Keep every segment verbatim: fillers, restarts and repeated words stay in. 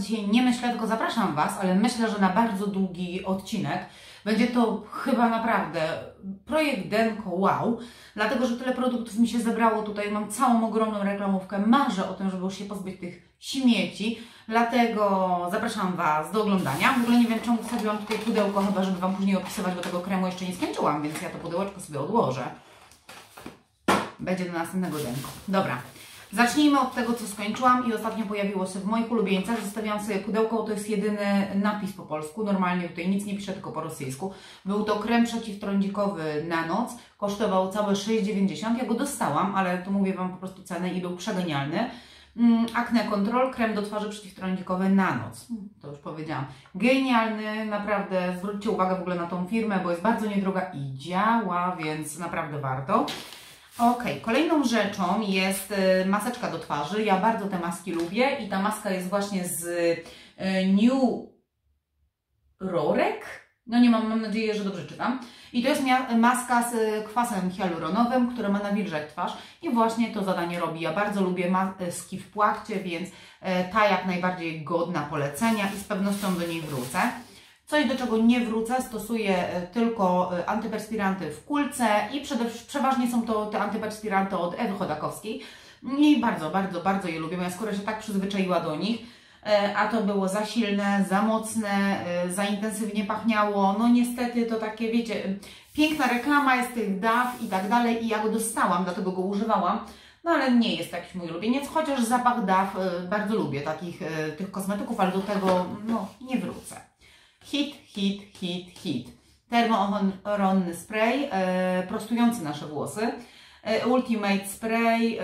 dzisiaj nie myślę, tylko zapraszam Was, ale myślę, że na bardzo długi odcinek. Będzie to chyba naprawdę projekt denko wow, dlatego, że tyle produktów mi się zebrało tutaj, mam całą ogromną reklamówkę, marzę o tym, żeby już się pozbyć tych śmieci, dlatego zapraszam Was do oglądania. W ogóle nie wiem, czemu wsadziłam tutaj pudełko, chyba żeby Wam później opisywać, bo tego kremu jeszcze nie skończyłam, więc ja to pudełeczko sobie odłożę. Będzie do następnego denko. Dobra. Zacznijmy od tego, co skończyłam i ostatnio pojawiło się w moich ulubieńcach. Zostawiam sobie pudełko, to jest jedyny napis po polsku. Normalnie tutaj nic nie piszę, tylko po rosyjsku. Był to krem przeciwtrądzikowy na noc. Kosztował całe sześć dziewięćdziesiąt. Ja go dostałam, ale to mówię Wam po prostu cenę i był przegenialny. Acne Control, krem do twarzy przeciwtrądzikowy na noc. To już powiedziałam. Genialny, naprawdę. Zwróćcie uwagę w ogóle na tą firmę, bo jest bardzo niedroga i działa, więc naprawdę warto. Ok, kolejną rzeczą jest maseczka do twarzy. Ja bardzo te maski lubię i ta maska jest właśnie z New Rorek. No nie mam, mam nadzieję, że dobrze czytam. I to jest maska z kwasem hialuronowym, który ma nawilżać twarz i właśnie to zadanie robi. Ja bardzo lubię maski w płachcie, więc ta jak najbardziej godna polecenia i z pewnością do niej wrócę. Coś, do czego nie wrócę, stosuję tylko antyperspiranty w kulce i przede, przeważnie są to te antyperspiranty od Ewy Chodakowskiej i bardzo, bardzo, bardzo je lubię. Moja skóra się tak przyzwyczaiła do nich, a to było za silne, za mocne, za intensywnie pachniało. No niestety to takie, wiecie, piękna reklama jest tych D A W i tak dalej i ja go dostałam, dlatego go używałam. No ale nie jest jakiś mój ulubieniec, chociaż zapach D A W bardzo lubię, takich tych kosmetyków, ale do tego no, nie wrócę. Hit, hit, hit, hit. Termoochronny spray, e, prostujący nasze włosy. E, Ultimate spray,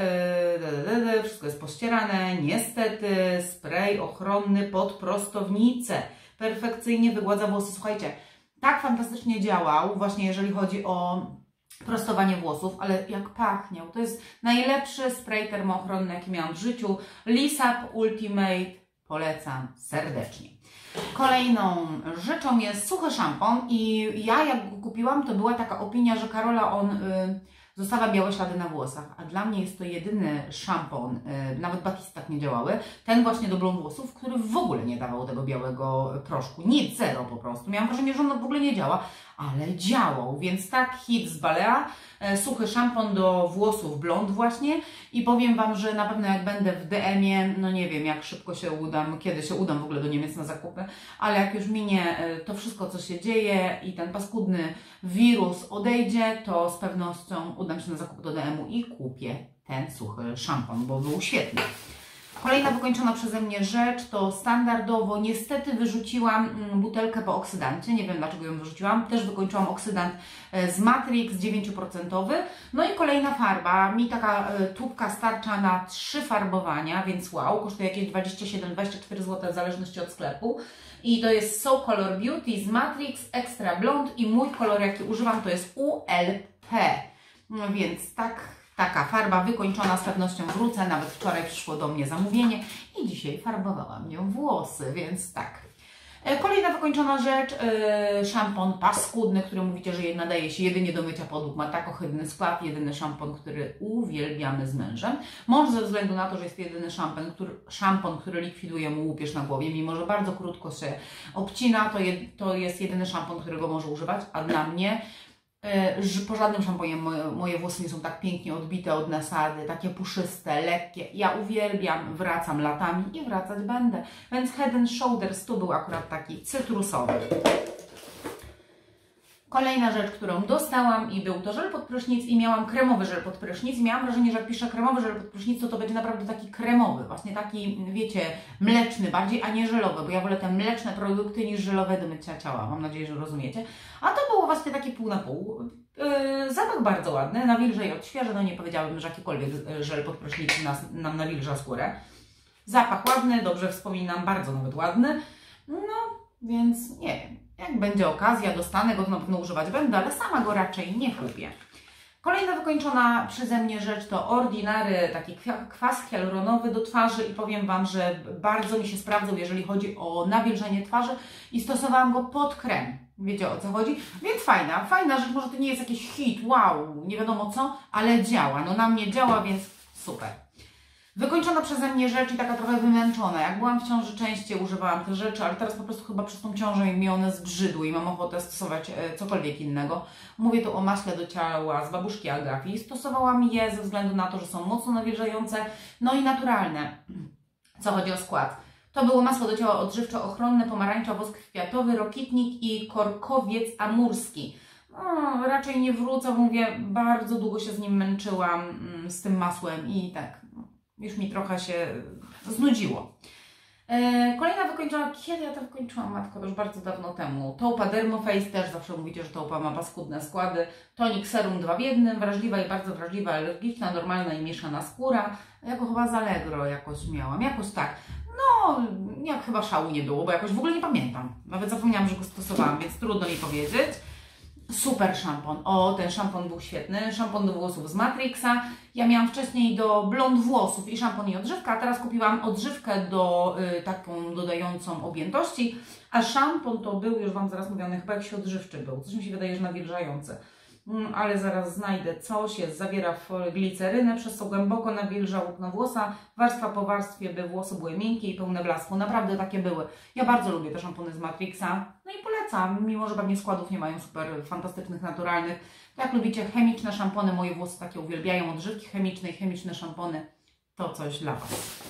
e, wszystko jest pościerane. Niestety, spray ochronny pod prostownicę. Perfekcyjnie wygładza włosy. Słuchajcie, tak fantastycznie działał, właśnie jeżeli chodzi o prostowanie włosów, ale jak pachniał. To jest najlepszy spray termoochronny, jaki miałam w życiu. Lisap Ultimate, polecam serdecznie. Kolejną rzeczą jest suchy szampon i ja jak go kupiłam, to była taka opinia, że Karola, on y, zostawia białe ślady na włosach, a dla mnie jest to jedyny szampon, y, nawet Batiste tak nie działały, ten właśnie do blond włosów, który w ogóle nie dawał tego białego proszku, nic, zero po prostu. Miałam wrażenie, że on w ogóle nie działa, ale działał, więc tak, hit z Balea, e, suchy szampon do włosów blond właśnie i powiem Wam, że na pewno jak będę w D M-ie, no nie wiem jak szybko się udam, kiedy się udam w ogóle do Niemiec na zakupy, ale jak już minie e, to wszystko, co się dzieje i ten paskudny wirus odejdzie, to z pewnością udam się na zakupy do D M-u i kupię ten suchy szampon, bo był świetny. Kolejna wykończona przeze mnie rzecz to standardowo, niestety wyrzuciłam butelkę po oksydancie, nie wiem dlaczego ją wyrzuciłam, też wykończyłam oksydant z Matrix dziewięć procent. No i kolejna farba, mi taka tubka starcza na trzy farbowania, więc wow, kosztuje jakieś dwadzieścia siedem dwadzieścia cztery złote w zależności od sklepu. I to jest So Color Beauty z Matrix Extra Blond i mój kolor jaki używam to jest U L P, no więc tak. Taka farba wykończona, z pewnością wrócę, nawet wczoraj przyszło do mnie zamówienie i dzisiaj farbowałam nią włosy, więc tak. Kolejna wykończona rzecz, yy, szampon paskudny, który mówicie, że nadaje się jedynie do mycia podłóg, ma tak ohydny skład, jedyny szampon, który uwielbiamy z mężem. Mąż ze względu na to, że jest jedyny szampon, który, szampon, który likwiduje mu łupież na głowie, mimo że bardzo krótko się obcina, to, je, to jest jedyny szampon, którego może używać, a dla mnie po żadnym szamponie moje, moje włosy nie są tak pięknie odbite od nasady, takie puszyste, lekkie. Ja uwielbiam, wracam latami i wracać będę. Więc Head and Shoulders tu był akurat taki cytrusowy. Kolejna rzecz, którą dostałam i był to żel pod prysznic i miałam kremowy żel pod prysznic. Miałam wrażenie, że jak piszę kremowy żel pod prysznic, to to będzie naprawdę taki kremowy, właśnie taki, wiecie, mleczny bardziej, a nie żelowy, bo ja wolę te mleczne produkty niż żelowe do mycia ciała. Mam nadzieję, że rozumiecie. A to było właśnie takie pół na pół. Yy, zapach bardzo ładny, nawilża i odświeża. No nie powiedziałabym, że jakikolwiek żel pod prysznic nas, nam nawilża skórę. Zapach ładny, dobrze wspominam, bardzo nawet ładny. No, więc nie wiem. Jak będzie okazja, dostanę go, to na pewno używać będę, ale sama go raczej nie kupię. Kolejna wykończona przeze mnie rzecz to Ordinary, taki kwas hialuronowy do twarzy i powiem Wam, że bardzo mi się sprawdzał, jeżeli chodzi o nawilżenie twarzy i stosowałam go pod krem. Wiecie o co chodzi? Więc fajna, fajna rzecz, może to nie jest jakiś hit, wow, nie wiadomo co, ale działa. No na mnie działa, więc super. Wykończona przeze mnie rzecz i taka trochę wymęczona. Jak byłam w ciąży, częściej używałam tych rzeczy, ale teraz po prostu chyba przez tą ciążę mi one zbrzydły i mam ochotę stosować cokolwiek innego. Mówię tu o maśle do ciała z babuszki Agafi. Stosowałam je ze względu na to, że są mocno nawilżające, no i naturalne. Co chodzi o skład? To było masło do ciała odżywczo-ochronne, pomarańcza, wosk kwiatowy, rokitnik i korkowiec amurski. No, raczej nie wrócę, bo mówię, bardzo długo się z nim męczyłam, z tym masłem i tak, już mi trochę się znudziło. E, kolejna wykończona, kiedy ja to wykończyłam, matko, to już bardzo dawno temu. Taupa Dermoface, też zawsze mówicie, że taupa ma paskudne składy. Tonik serum dwa w jednym, wrażliwa i bardzo wrażliwa, alergiczna, normalna i mieszana skóra. Ja go chyba z Allegro jakoś miałam, jakoś tak. No, jak chyba szału nie było, bo jakoś w ogóle nie pamiętam. Nawet zapomniałam, że go stosowałam, więc trudno mi powiedzieć. Super szampon. O, ten szampon był świetny. Szampon do włosów z Matrixa. Ja miałam wcześniej do blond włosów i szampon i odżywka, a teraz kupiłam odżywkę do y, taką dodającą objętości, a szampon to był, już Wam zaraz mówię, chyba jakiś odżywczy był. Coś mi się wydaje, że nawilżający. Mm, ale zaraz znajdę coś. Jest, zawiera glicerynę, przez co głęboko nawilża łupno włosa, warstwa po warstwie, by włosy były miękkie i pełne blasku. Naprawdę takie były. Ja bardzo lubię te szampony z Matrixa. No i polecam, mimo że pewnie składów nie mają super fantastycznych, naturalnych. To jak lubicie chemiczne szampony, moje włosy takie uwielbiają, odżywki chemiczne i chemiczne szampony, to coś dla Was.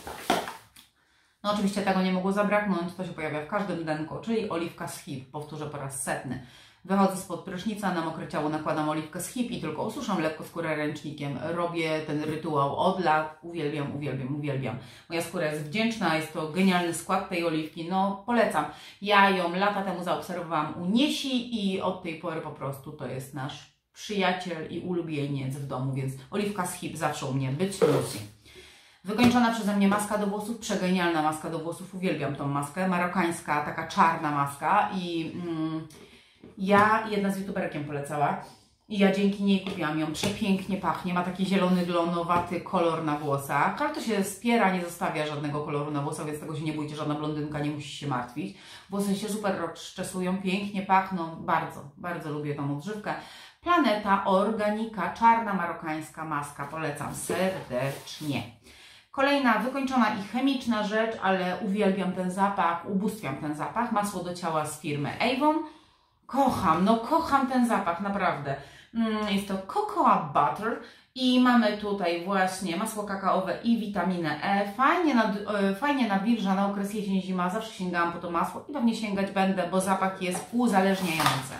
No oczywiście tego nie mogło zabraknąć, to się pojawia w każdym denko, czyli oliwka z H I V, powtórzę po raz setny. Wychodzę spod prysznica, na mokre ciało nakładam oliwkę z H I V i tylko osuszam lekko skórę ręcznikiem. Robię ten rytuał od lat, uwielbiam, uwielbiam, uwielbiam. Moja skóra jest wdzięczna, jest to genialny skład tej oliwki, no polecam. Ja ją lata temu zaobserwowałam u Niesi i od tej pory po prostu to jest nasz przyjaciel i ulubieniec w domu, więc oliwka z H I V zawsze u mnie być musi. Wykończona przeze mnie maska do włosów, przegenialna maska do włosów, uwielbiam tą maskę, marokańska, taka czarna maska i mm, ja, jedna z youtuberek ją polecała i ja dzięki niej kupiłam ją, przepięknie pachnie, ma taki zielony, glonowaty kolor na włosach, ale to się spiera, nie zostawia żadnego koloru na włosach, więc tego się nie bójcie, żadna blondynka nie musi się martwić. Włosy się super rozczesują, pięknie pachną, bardzo, bardzo lubię tą odżywkę. Planeta Organika, czarna marokańska maska, polecam serdecznie. Kolejna wykończona i chemiczna rzecz, ale uwielbiam ten zapach, ubóstwiam ten zapach. Masło do ciała z firmy Avon. Kocham, no kocham ten zapach, naprawdę. Jest to Cocoa Butter i mamy tutaj właśnie masło kakaowe i witaminę E. Fajnie, nad, fajnie nawilża na okres jesień-zima. Zawsze sięgałam po to masło i pewnie sięgać będę, bo zapach jest uzależniający.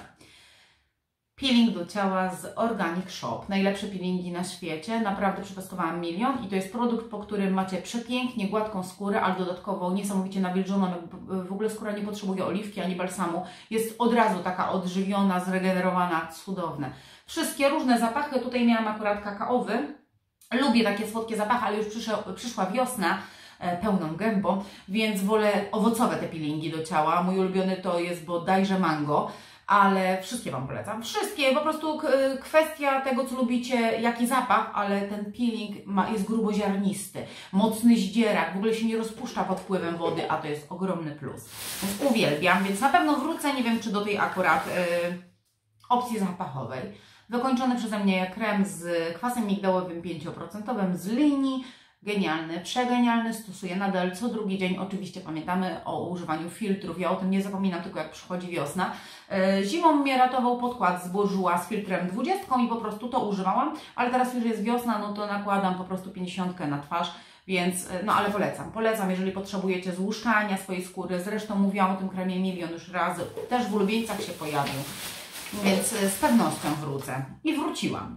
Peeling do ciała z Organic Shop. Najlepsze peelingi na świecie. Naprawdę przetestowałam milion i to jest produkt, po którym macie przepięknie gładką skórę, ale dodatkowo niesamowicie nawilżoną. W ogóle skóra nie potrzebuje oliwki ani balsamu. Jest od razu taka odżywiona, zregenerowana, cudowne. Wszystkie różne zapachy. Tutaj miałam akurat kakaowy. Lubię takie słodkie zapachy, ale już przyszła, przyszła wiosna pełną gębą, więc wolę owocowe te peelingi do ciała. Mój ulubiony to jest bodajże mango. Ale wszystkie Wam polecam. Wszystkie, po prostu kwestia tego, co lubicie, jaki zapach, ale ten peeling ma, jest gruboziarnisty, mocny zdzierak, w ogóle się nie rozpuszcza pod wpływem wody, a to jest ogromny plus. Więc uwielbiam, więc na pewno wrócę, nie wiem czy do tej akurat yy, opcji zapachowej. Wykończony przeze mnie krem z kwasem migdałowym pięć procent z linii. Genialny, przegenialny, stosuję nadal co drugi dzień. Oczywiście pamiętamy o używaniu filtrów, ja o tym nie zapominam, tylko jak przychodzi wiosna. Zimą mnie ratował podkład z Bourjois z filtrem dwudziestką i po prostu to używałam, ale teraz już jest wiosna, no to nakładam po prostu pięćdziesiątkę na twarz, więc no ale polecam, polecam, jeżeli potrzebujecie złuszczania swojej skóry, zresztą mówiłam o tym kremie milion już razy, też w ulubieńcach się pojawił, więc z pewnością wrócę i wróciłam.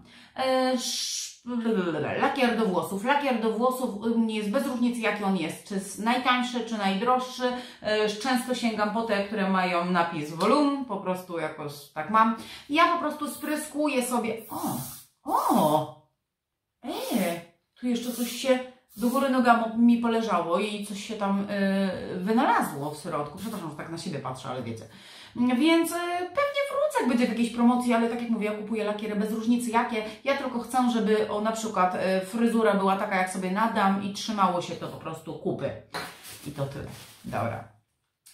Lakier do włosów. Lakier do włosów jest bez różnicy jaki on jest, czy najtańszy, czy najdroższy. Często sięgam po te, które mają napis volume, po prostu jakoś tak mam. Ja po prostu spryskuję sobie... O! O! Eee, tu jeszcze coś się do góry nogami mi poleżało i coś się tam yy, wynalazło w środku. Przepraszam, że tak na siebie patrzę, ale wiecie. Więc yy, pewnie wrócę, jak będzie w jakiejś promocji, ale tak jak mówię, ja kupuję lakiery bez różnicy jakie. Ja tylko chcę, żeby o, na przykład yy, fryzura była taka, jak sobie nadam i trzymało się to po prostu kupy. I to tyle. Dobra.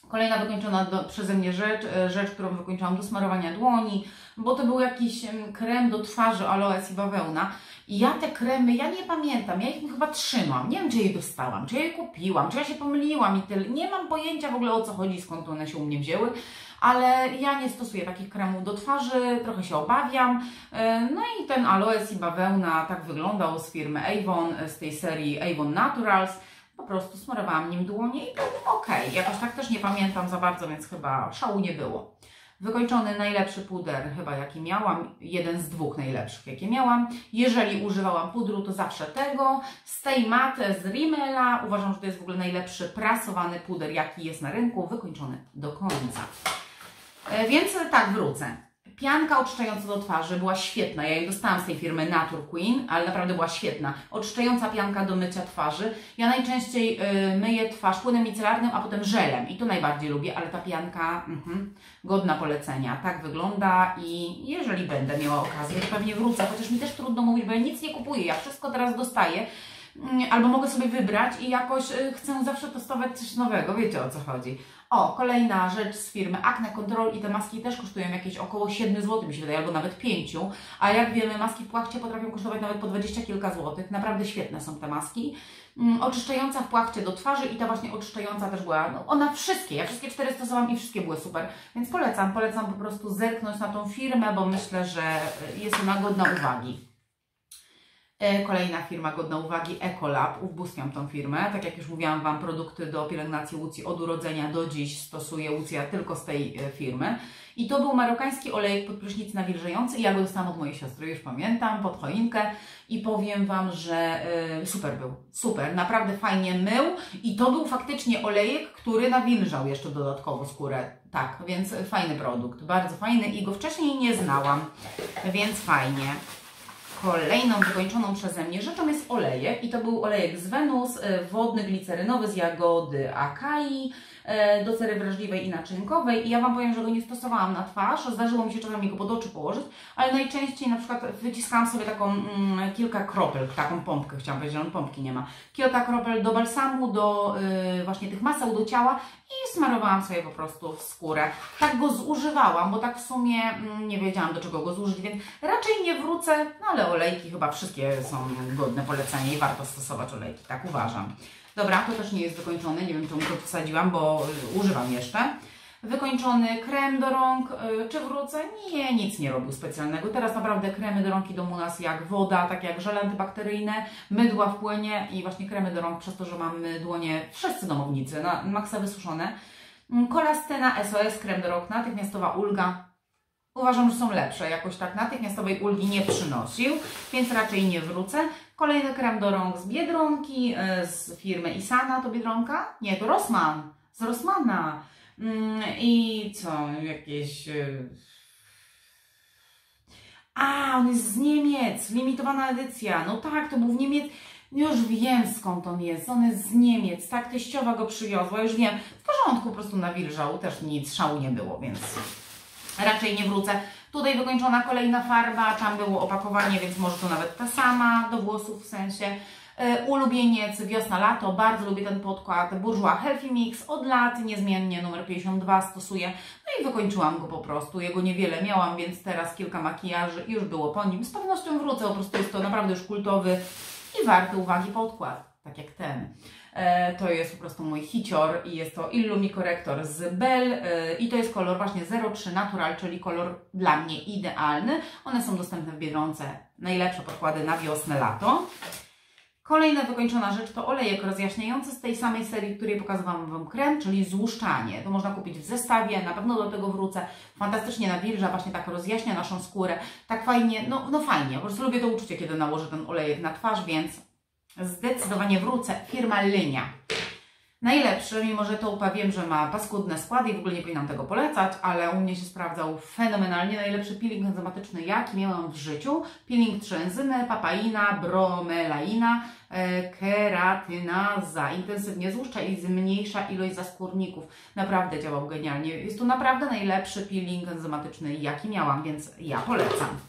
Kolejna wykończona do, przeze mnie rzecz, rzecz, którą wykończyłam do smarowania dłoni, bo to był jakiś krem do twarzy aloes i bawełna. I ja te kremy, ja nie pamiętam, ja ich chyba trzymam. Nie wiem, czy je dostałam, czy ja je kupiłam, czy ja się pomyliłam i tyle. Nie mam pojęcia w ogóle, o co chodzi, skąd one się u mnie wzięły. Ale ja nie stosuję takich kremów do twarzy, trochę się obawiam. No i ten aloes i bawełna tak wyglądał z firmy Avon, z tej serii Avon Naturals. Po prostu smarowałam nim dłonie i to ok. Jakoś tak też nie pamiętam za bardzo, więc chyba szału nie było. Wykończony najlepszy puder chyba jaki miałam, jeden z dwóch najlepszych jakie miałam. Jeżeli używałam pudru, to zawsze tego. Stay Matte z Rimmela. Uważam, że to jest w ogóle najlepszy prasowany puder jaki jest na rynku, wykończony do końca. Więc tak, wrócę. Pianka oczyszczająca do twarzy była świetna. Ja jej dostałam z tej firmy Nature Queen, ale naprawdę była świetna. Oczyszczająca pianka do mycia twarzy. Ja najczęściej y, myję twarz płynem micelarnym, a potem żelem. I to najbardziej lubię, ale ta pianka mm, godna polecenia. Tak wygląda i jeżeli będę miała okazję, to pewnie wrócę. Chociaż mi też trudno mówić, bo ja nic nie kupuję. Ja wszystko teraz dostaję. Albo mogę sobie wybrać i jakoś y, chcę zawsze testować coś nowego. Wiecie, o co chodzi. O, kolejna rzecz z firmy Acne Control i te maski też kosztują jakieś około siedem złotych, mi się wydaje, albo nawet pięć. A jak wiemy, maski w płachcie potrafią kosztować nawet po dwadzieścia kilka złotych. Naprawdę świetne są te maski. Um, oczyszczająca w płachcie do twarzy i ta właśnie oczyszczająca też była, no ona wszystkie, ja wszystkie cztery stosowałam i wszystkie były super. Więc polecam, polecam po prostu zerknąć na tą firmę, bo myślę, że jest ona godna uwagi. Kolejna firma godna uwagi, Ecolab. Ubóstwiam tą firmę. Tak jak już mówiłam Wam, produkty do pielęgnacji Łucji od urodzenia do dziś stosuję Łucja tylko z tej firmy. I to był marokański olejek pod prysznic nawilżający i ja go dostałam od mojej siostry, już pamiętam, pod choinkę i powiem Wam, że yy, super był. Super, naprawdę fajnie mył i to był faktycznie olejek, który nawilżał jeszcze dodatkowo skórę. Tak, więc fajny produkt, bardzo fajny i go wcześniej nie znałam, więc fajnie. Kolejną wykończoną przeze mnie rzeczą jest olejek i to był olejek z Venus, wodny, glicerynowy z jagody akai do cery wrażliwej i naczynkowej i ja Wam powiem, że go nie stosowałam na twarz, zdarzyło mi się czasami go pod oczy położyć, ale najczęściej na przykład wyciskałam sobie taką mm, kilka kropel, taką pompkę, chciałam powiedzieć, że on pompki nie ma, kilka kropel do balsamu, do yy, właśnie tych maseł do ciała i smarowałam sobie po prostu w skórę. Tak go zużywałam, bo tak w sumie mm, nie wiedziałam, do czego go zużyć, więc raczej nie wrócę, no ale olejki chyba wszystkie są godne polecenia i warto stosować olejki, tak uważam. Dobra, to też nie jest wykończony, nie wiem czemu to wsadziłam, bo y, używam jeszcze. Wykończony krem do rąk, y, czy wrócę? Nie, nic nie robił specjalnego. Teraz naprawdę kremy do rąk idą u nas jak woda, tak jak żele antybakteryjne, mydła w płynie i właśnie kremy do rąk, przez to, że mamy dłonie wszyscy domownicy, na maksa wysuszone. Kolastyna S O S, krem do rąk, natychmiastowa ulga. Uważam, że są lepsze, jakoś tak natychmiastowej ulgi nie przynosił, więc raczej nie wrócę. Kolejny krem do rąk z Biedronki, z firmy Isana, to Biedronka? Nie, to Rossmann, z Rossmana. I co, jakieś... A, on jest z Niemiec, limitowana edycja, no tak, to był w Niemiec... Już wiem, skąd on jest, on jest z Niemiec, tak, teściowa go przywiozła, już wiem, w porządku, po prostu nawilżał, też nic, szału nie było, więc... Raczej nie wrócę. Tutaj wykończona kolejna farba, tam było opakowanie, więc może to nawet ta sama, do włosów w sensie. Yy, ulubieniec wiosna-lato, bardzo lubię ten podkład. Bourjois Healthy Mix, od lat niezmiennie numer pięćdziesiąt dwa stosuję. No i wykończyłam go po prostu, jego niewiele miałam, więc teraz kilka makijaży i już było po nim. Z pewnością wrócę, po prostu jest to naprawdę już kultowy i warty uwagi podkład, tak jak ten. To jest po prostu mój hicior i jest to Illumi Corrector z Bell i to jest kolor właśnie zero trzy Natural, czyli kolor dla mnie idealny. One są dostępne w Biedronce, najlepsze podkłady na wiosnę, lato. Kolejna wykończona rzecz to olejek rozjaśniający z tej samej serii, której pokazywałam Wam krem, czyli złuszczanie. To można kupić w zestawie, na pewno do tego wrócę. Fantastycznie nawilża, właśnie tak rozjaśnia naszą skórę. Tak fajnie, no, no fajnie, po prostu lubię to uczucie, kiedy nałożę ten olejek na twarz, więc zdecydowanie wrócę. Firma Lynia. Najlepszy, mimo że to wiem, że ma paskudne składy i w ogóle nie powinnam tego polecać, ale u mnie się sprawdzał fenomenalnie. Najlepszy peeling enzymatyczny, jaki miałam w życiu. Peeling trzy enzymy, papaina, bromelaina, e, keratynaza. Intensywnie złuszcza i zmniejsza ilość zaskórników. Naprawdę działał genialnie. Jest to naprawdę najlepszy peeling enzymatyczny, jaki miałam, więc ja polecam.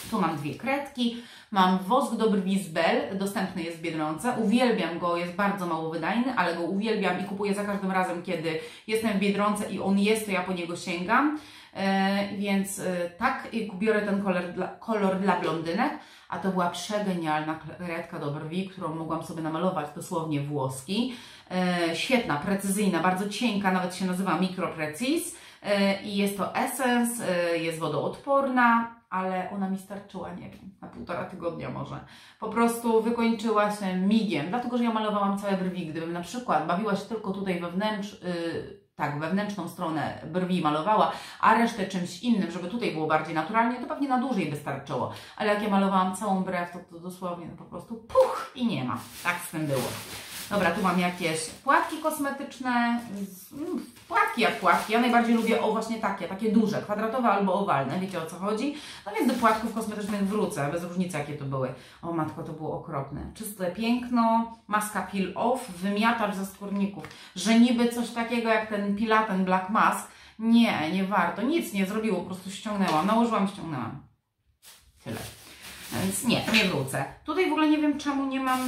Tu mam dwie kredki, mam wosk do brwi z Bell, dostępny jest w Biedronce, uwielbiam go, jest bardzo mało wydajny, ale go uwielbiam i kupuję za każdym razem, kiedy jestem w Biedronce i on jest, to ja po niego sięgam, e, więc e, tak, i biorę ten kolor dla, kolor dla blondynek, a to była przegenialna kredka do brwi, którą mogłam sobie namalować dosłownie włoski, e, świetna, precyzyjna, bardzo cienka, nawet się nazywa Micro Preciz e, i jest to Essence, e, jest wodoodporna, ale ona mi starczyła, nie wiem, na półtora tygodnia może. Po prostu wykończyła się migiem, dlatego że ja malowałam całe brwi. Gdybym na przykład bawiła się tylko tutaj wewnętrz, yy, tak, wewnętrzną stronę brwi malowała, a resztę czymś innym, żeby tutaj było bardziej naturalnie, to pewnie na dłużej by starczyło. Ale jak ja malowałam całą brew, to, to dosłownie no po prostu puch i nie ma. Tak z tym było. Dobra, tu mam jakieś płatki kosmetyczne, płatki jak płatki, ja najbardziej lubię o właśnie takie, takie duże, kwadratowe albo owalne, wiecie o co chodzi? No więc do płatków kosmetycznych wrócę, bez różnicy jakie to były. O matko, to było okropne. Czyste piękno, maska peel off, wymiatacz ze skórników, że niby coś takiego jak ten Pilaten Black Mask, nie, nie warto, nic nie zrobiło, po prostu ściągnęłam, nałożyłam, ściągnęłam. Tyle. Więc nie, nie wrócę. Tutaj w ogóle nie wiem czemu nie mam...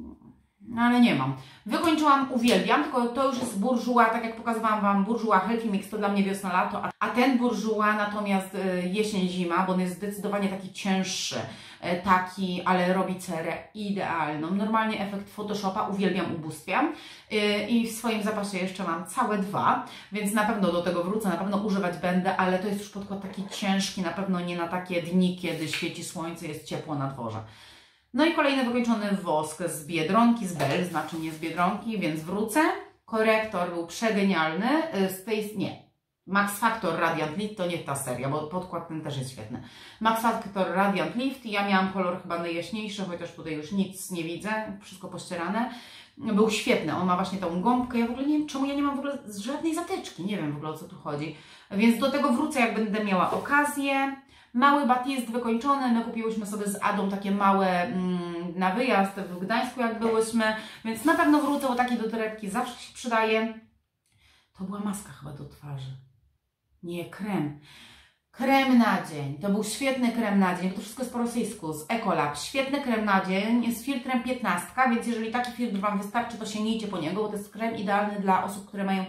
No ale nie mam. Wykończyłam, uwielbiam, tylko to już jest Bourjois, tak jak pokazywałam Wam, Bourjois Healthy Mix to dla mnie wiosna-lato, a ten Bourjois natomiast jesień-zima, bo on jest zdecydowanie taki cięższy, taki, ale robi cerę idealną. Normalnie efekt Photoshopa, uwielbiam, ubóstwiam i w swoim zapasie jeszcze mam całe dwa, więc na pewno do tego wrócę, na pewno używać będę, ale to jest już podkład taki ciężki, na pewno nie na takie dni, kiedy świeci słońce, jest ciepło na dworze. No i kolejny wykończony wosk z Biedronki, z Bell, znaczy nie z Biedronki, więc wrócę. Korektor był przegenialny, z tej, nie, Max Factor Radiant Lift, to nie ta seria, bo podkład ten też jest świetny. Max Factor Radiant Lift, ja miałam kolor chyba najjaśniejszy, chociaż tutaj już nic nie widzę, wszystko pościerane. Był świetny, on ma właśnie tą gąbkę, ja w ogóle nie wiem, czemu ja nie mam w ogóle żadnej zatyczki, nie wiem w ogóle o co tu chodzi. Więc do tego wrócę, jak będę miała okazję. Mały bat jest wykończony, my kupiłyśmy sobie z Adą takie małe mm, na wyjazd w Gdańsku jak byłyśmy, więc na pewno wrócę, bo takie do torebki zawsze się przydaje. To była maska chyba do twarzy. Nie, krem. Krem na dzień. To był świetny krem na dzień, bo to wszystko jest po rosyjsku, z Ecolab. Świetny krem na dzień z filtrem piętnaście, więc jeżeli taki filtr Wam wystarczy, to sięgnijcie po niego, bo to jest krem idealny dla osób, które mają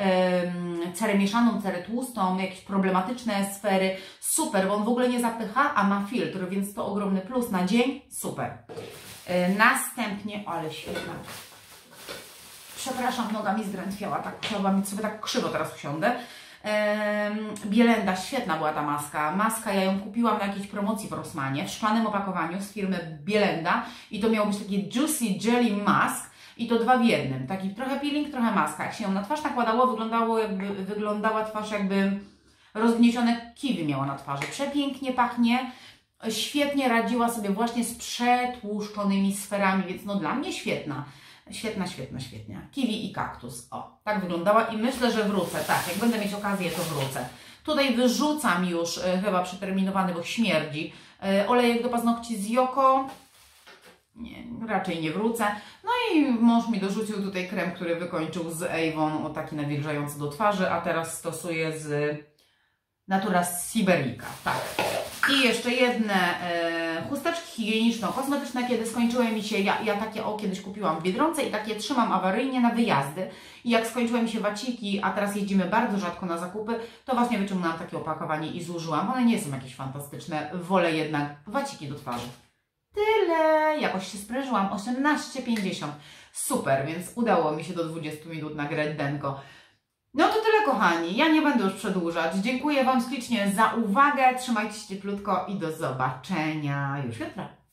um, cerę mieszaną, cerę tłustą, jakieś problematyczne sfery. Super, bo on w ogóle nie zapycha, a ma filtr, więc to ogromny plus na dzień. Super. Yy, następnie, ale świetna. Przepraszam, noga mi zdrętwiała, tak chciałabym sobie tak krzywo teraz usiądę. Bielenda, świetna była ta maska. Maska, ja ją kupiłam na jakiejś promocji w Rossmanie w szklanym opakowaniu z firmy Bielenda i to miało być taki Juicy Jelly Mask i to dwa w jednym. Taki trochę peeling, trochę maska. Jak się ją na twarz nakładało, wyglądało jakby, wyglądała twarz jakby rozgniecione kiwi miała na twarzy. Przepięknie pachnie. Świetnie radziła sobie właśnie z przetłuszczonymi sferami, więc no dla mnie świetna. Świetna, świetna, świetna. Kiwi i kaktus. O, tak wyglądała i myślę, że wrócę. Tak, jak będę mieć okazję, to wrócę. Tutaj wyrzucam już e, chyba przeterminowany, bo śmierdzi. E, olejek do paznokci z Joko. Nie, raczej nie wrócę. No i mąż mi dorzucił tutaj krem, który wykończył z Avon, o taki nawilżający do twarzy, a teraz stosuję z Natura Siberica. Tak. I jeszcze jedne e, chusteczki higieniczno-kosmetyczne, kiedy skończyły mi się, ja, ja takie o kiedyś kupiłam w Biedronce i takie trzymam awaryjnie na wyjazdy. I jak skończyły mi się waciki, a teraz jeździmy bardzo rzadko na zakupy, to właśnie wyciągnęłam takie opakowanie i zużyłam. One nie są jakieś fantastyczne, wolę jednak waciki do twarzy. Tyle, jakoś się sprężyłam, osiemnaście pięćdziesiąt. Super, więc udało mi się do dwudziestu minut nagrać denko. No to tyle, kochani, ja nie będę już przedłużać. Dziękuję Wam ślicznie za uwagę, trzymajcie się cieplutko i do zobaczenia już jutro.